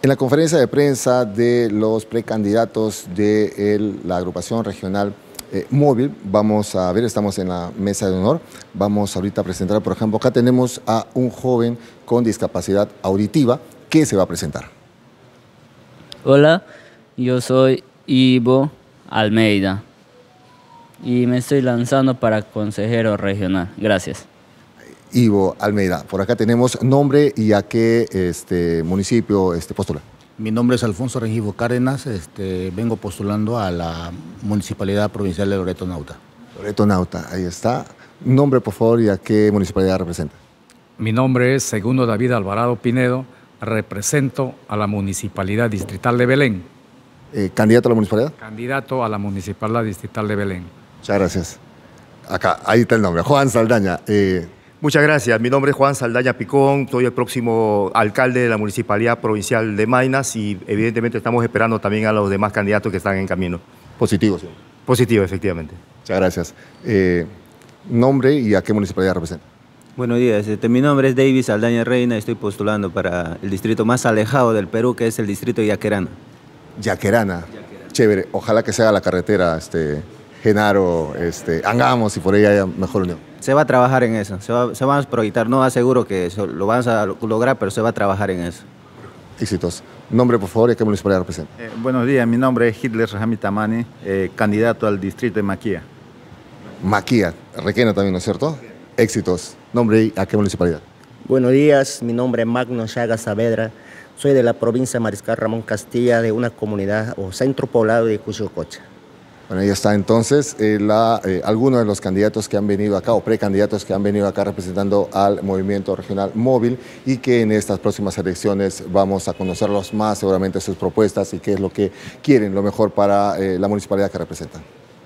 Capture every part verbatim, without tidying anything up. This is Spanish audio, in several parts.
En la conferencia de prensa de los precandidatos de el, la agrupación regional eh, móvil, vamos a ver, estamos en la mesa de honor, vamos ahorita a presentar, por ejemplo, acá tenemos a un joven con discapacidad auditiva que se va a presentar. Hola, yo soy Ivo Almeida y me estoy lanzando para consejero regional. Gracias. Ivo Almeida, por acá tenemos nombre y a qué este, municipio este, postula. Mi nombre es Alfonso Rengifo Cárdenas, este, vengo postulando a la Municipalidad Provincial de Loreto Nauta. Loreto Nauta, ahí está. Nombre, por favor, y a qué municipalidad representa. Mi nombre es Segundo David Alvarado Pinedo, represento a la Municipalidad Distrital de Belén. Eh, ¿Candidato a la municipalidad? Candidato a la Municipalidad Distrital de Belén. Muchas gracias. Acá, ahí está el nombre, Juan Saldaña. Eh, Muchas gracias. Mi nombre es Juan Saldaña Picón, soy el próximo alcalde de la Municipalidad Provincial de Maynas y evidentemente estamos esperando también a los demás candidatos que están en camino. Positivo, sí. Positivo, efectivamente. Muchas gracias. Eh, nombre y a qué municipalidad representa. Buenos días, este, mi nombre es David Saldaña Reina, estoy postulando para el distrito más alejado del Perú, que es el distrito de Yaquerana. Yaquerana. Yaquerana. Chévere. Ojalá que se haga la carretera este, Genaro, este, Angamos y por ahí haya mejor unión. Se va a trabajar en eso, se va, se va a proyectar, no aseguro que eso lo vamos a lograr, pero se va a trabajar en eso. Éxitos. Nombre, por favor, y a qué municipalidad representa. Eh, buenos días, mi nombre es Hitler Rajami Tamani, eh, candidato al distrito de Maquia. Maquia, Requena también, ¿no es cierto? Éxitos. Nombre y a qué municipalidad. Buenos días, mi nombre es Magno Chagas Saavedra, soy de la provincia de Mariscal Ramón Castilla, de una comunidad o centro poblado de Cuchucocha. Bueno, ahí está entonces eh, la, eh, algunos de los candidatos que han venido acá o precandidatos que han venido acá representando al movimiento regional móvil y que en estas próximas elecciones vamos a conocerlos más, seguramente sus propuestas y qué es lo que quieren, lo mejor para eh, la municipalidad que representan.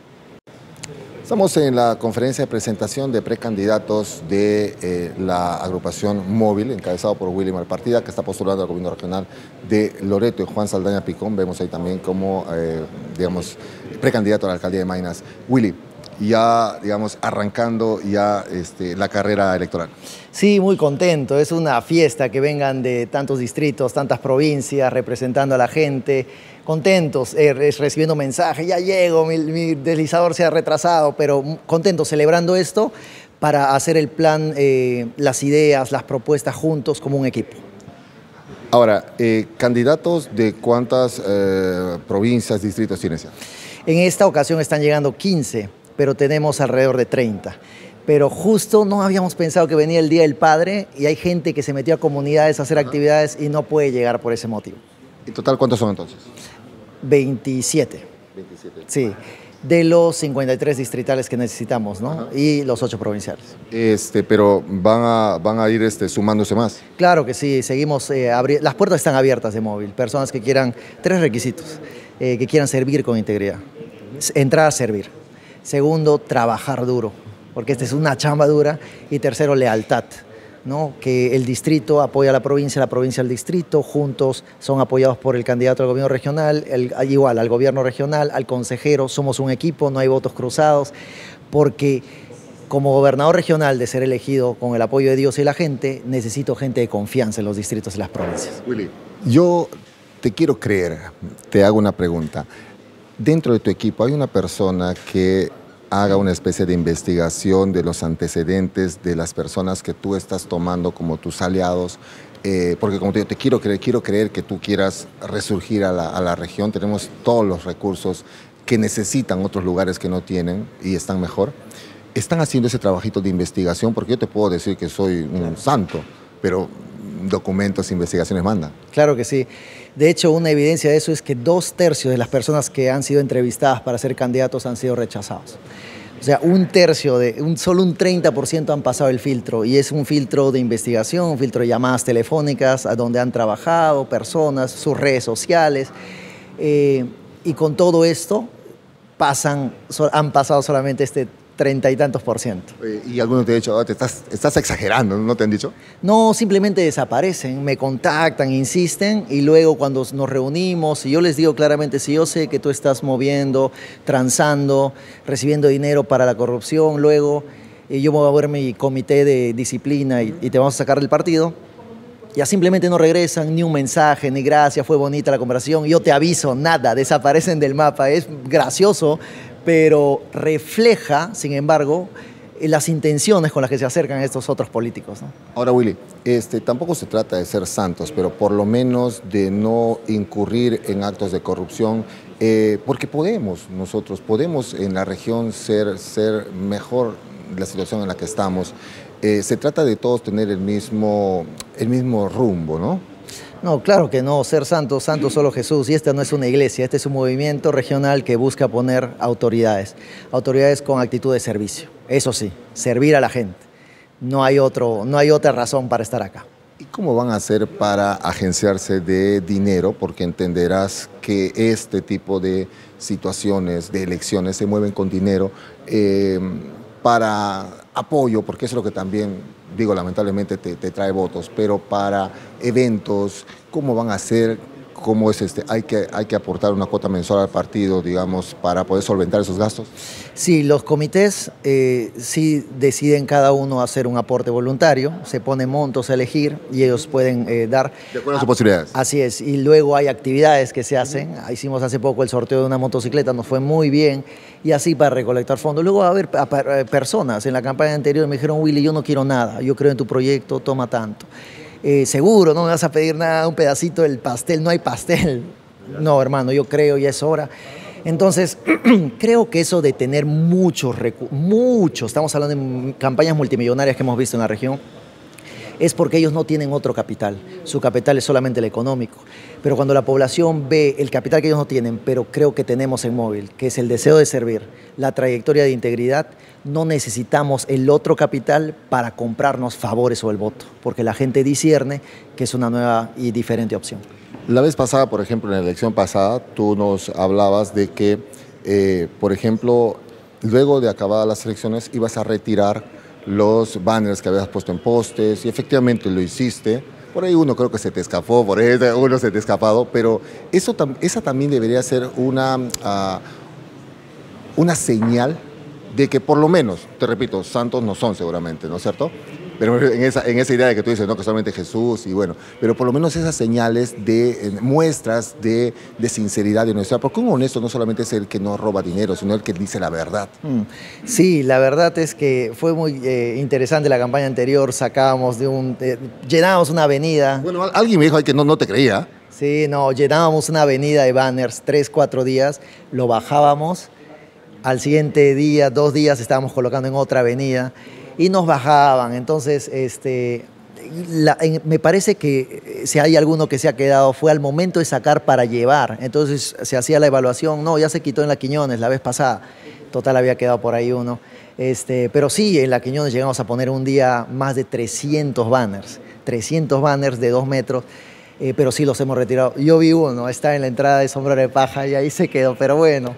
Estamos en la conferencia de presentación de precandidatos de eh, la agrupación móvil, encabezado por Willy Malpartida, que está postulando al gobierno regional de Loreto, y Juan Saldaña Picón. Vemos ahí también como, eh, digamos, precandidato a la alcaldía de Maynas. Willy, ya, digamos, arrancando ya este, la carrera electoral. Sí, muy contento. Es una fiesta que vengan de tantos distritos, tantas provincias, representando a la gente. Contentos, eh, recibiendo mensajes, ya llego, mi, mi deslizador se ha retrasado, pero contentos celebrando esto para hacer el plan, eh, las ideas, las propuestas juntos como un equipo. Ahora, eh, ¿candidatos de cuántas eh, provincias, distritos tienes ya? En esta ocasión están llegando quince, pero tenemos alrededor de treinta. Pero justo no habíamos pensado que venía el Día del Padre y hay gente que se metió a comunidades a hacer actividades y no puede llegar por ese motivo. ¿En total cuántos son entonces? veintisiete. veintisiete. Sí, de los cincuenta y tres distritales que necesitamos, ¿no? Ajá. Y los ocho provinciales. Este, pero van a, van a ir este, sumándose más. Claro que sí, seguimos, eh, las puertas están abiertas de móvil, personas que quieran, tres requisitos, eh, que quieran servir con integridad. Entrar a servir. Segundo, trabajar duro, porque esta es una chamba dura. Y tercero, lealtad, ¿no? Que el distrito apoya a la provincia, la provincia al distrito, juntos son apoyados por el candidato al gobierno regional, el, igual al gobierno regional, al consejero, somos un equipo, no hay votos cruzados, porque como gobernador regional de ser elegido con el apoyo de Dios y la gente, necesito gente de confianza en los distritos y las provincias. Willy, yo te quiero creer, te hago una pregunta. Dentro de tu equipo hay una persona que haga una especie de investigación de los antecedentes de las personas que tú estás tomando como tus aliados, eh, porque como te digo, te quiero creer, quiero creer que tú quieras resurgir a la, a la región, tenemos todos los recursos que necesitan otros lugares que no tienen y están mejor. Están haciendo ese trabajito de investigación, porque yo te puedo decir que soy un santo, pero documentos, investigaciones mandan. Claro que sí. De hecho, una evidencia de eso es que dos tercios de las personas que han sido entrevistadas para ser candidatos han sido rechazados. O sea, un tercio, de, un, solo un treinta por ciento han pasado el filtro, y es un filtro de investigación, un filtro de llamadas telefónicas a donde han trabajado personas, sus redes sociales, eh, y con todo esto pasan, so, han pasado solamente este treinta y tantos por ciento. Y algunos te han dicho, oh, te estás, estás exagerando, ¿no te han dicho? No, simplemente desaparecen, me contactan, insisten, y luego cuando nos reunimos, y yo les digo claramente, si yo sé que tú estás moviendo, transando, recibiendo dinero para la corrupción, luego eh, yo me voy a ver mi comité de disciplina y, y te vamos a sacar del partido, ya simplemente no regresan ni un mensaje, ni gracias, fue bonita la conversación, yo te aviso, nada, desaparecen del mapa. Es gracioso, pero refleja, sin embargo, las intenciones con las que se acercan estos otros políticos, ¿no? Ahora, Willy, este, tampoco se trata de ser santos, pero por lo menos de no incurrir en actos de corrupción, eh, porque podemos, nosotros podemos en la región ser, ser mejor la situación en la que estamos. Eh, se trata de todos tener el mismo, el mismo rumbo, ¿no? No, claro que no, ser santo, santo solo Jesús, y esta no es una iglesia, este es un movimiento regional que busca poner autoridades, autoridades con actitud de servicio, eso sí, servir a la gente, no hay, otro, no hay otra razón para estar acá. ¿Y cómo van a hacer para agenciarse de dinero? Porque entenderás que este tipo de situaciones, de elecciones, se mueven con dinero eh, para apoyo, porque eso es lo que también, digo, lamentablemente te, te trae votos, pero para eventos, ¿cómo van a hacer? ¿Cómo es este? ¿Hay que, hay que aportar una cuota mensual al partido, digamos, para poder solventar esos gastos? Sí, los comités eh, sí deciden cada uno hacer un aporte voluntario, se ponen montos a elegir y ellos pueden eh, dar... De acuerdo a sus posibilidades. Así es, y luego hay actividades que se hacen. Hicimos hace poco el sorteo de una motocicleta, nos fue muy bien, y así para recolectar fondos. Luego va a haber personas, en la campaña anterior me dijeron, Willy, yo no quiero nada, yo creo en tu proyecto, toma tanto. Eh, seguro, no me vas a pedir nada, un pedacito del pastel, no hay pastel. No, hermano, yo creo, ya es hora. Entonces, creo que eso de tener muchos recursos, muchos, estamos hablando de campañas multimillonarias que hemos visto en la región, es porque ellos no tienen otro capital, su capital es solamente el económico. Pero cuando la población ve el capital que ellos no tienen, pero creo que tenemos en Móvil, que es el deseo de servir, la trayectoria de integridad, no necesitamos el otro capital para comprarnos favores o el voto, porque la gente discierne que es una nueva y diferente opción. La vez pasada, por ejemplo, en la elección pasada, tú nos hablabas de que, eh, por ejemplo, luego de acabadas las elecciones ibas a retirar los banners que habías puesto en postes, y efectivamente lo hiciste. Por ahí uno creo que se te escapó, por ahí uno se te ha escapado, pero eso, esa también debería ser una, uh, una señal de que por lo menos, te repito, santos no son seguramente, ¿no es cierto? Pero en esa, en esa idea de que tú dices, no, que solamente Jesús, y bueno, pero por lo menos esas señales de eh, muestras de, de sinceridad de honestidad, porque un honesto no solamente es el que no roba dinero, sino el que dice la verdad. Sí, la verdad es que fue muy eh, interesante la campaña anterior, sacábamos de un, eh, llenábamos una avenida. Bueno, alguien me dijo ahí que no, no te creía. Sí, no, llenábamos una avenida de banners, tres, cuatro días, lo bajábamos, al siguiente día, dos días estábamos colocando en otra avenida, y nos bajaban. Entonces, este, la, en, me parece que si hay alguno que se ha quedado, fue al momento de sacar para llevar. Entonces se hacía la evaluación, no, ya se quitó en la Quiñones la vez pasada, total había quedado por ahí uno. Este, pero sí, en la Quiñones llegamos a poner un día más de trescientos banners, trescientos banners de dos metros. Eh, pero sí los hemos retirado. Yo vi uno, está en la entrada de Sombrero de Paja y ahí se quedó, pero bueno.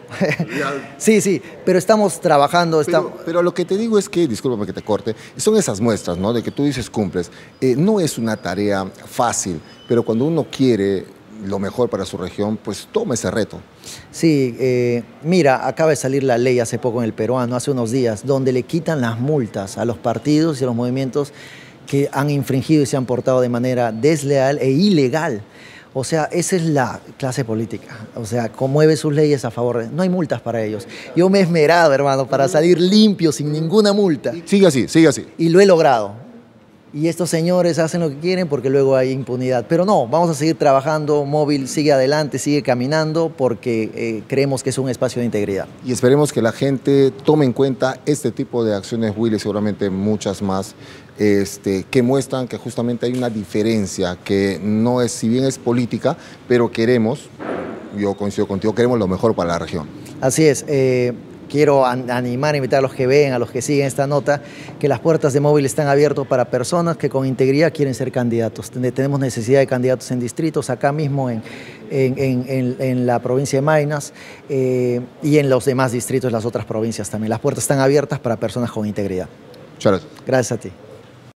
sí, sí, pero estamos trabajando. Estamos... Pero, pero lo que te digo es que, discúlpame que te corte, son esas muestras, ¿no? De que tú dices cumples. Eh, no es una tarea fácil, pero cuando uno quiere lo mejor para su región, pues toma ese reto. Sí, eh, mira, acaba de salir la ley hace poco en el peruano, hace unos días, donde le quitan las multas a los partidos y a los movimientos que han infringido y se han portado de manera desleal e ilegal. O sea, esa es la clase política. O sea, conmueve sus leyes a favor de... No hay multas para ellos. Yo me he esmerado, hermano, para salir limpio, sin ninguna multa. Sigue así, sigue así. Y lo he logrado. Y estos señores hacen lo que quieren porque luego hay impunidad. Pero no, vamos a seguir trabajando, Móvil sigue adelante, sigue caminando porque eh, creemos que es un espacio de integridad. Y esperemos que la gente tome en cuenta este tipo de acciones, Willy, seguramente muchas más, este, que muestran que justamente hay una diferencia, que no es, si bien es política, pero queremos, yo coincido contigo, queremos lo mejor para la región. Así es. Eh, Quiero animar, invitar a los que ven, a los que siguen esta nota, que las puertas de Móvil están abiertas para personas que con integridad quieren ser candidatos. Tenemos necesidad de candidatos en distritos, acá mismo en, en, en, en la provincia de Maynas eh, y en los demás distritos de las otras provincias también. Las puertas están abiertas para personas con integridad. Muchas gracias. Gracias a ti.